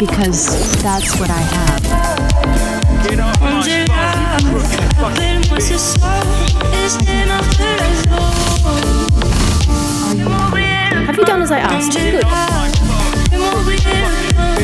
because that's what I have. Have you done as I asked? Good.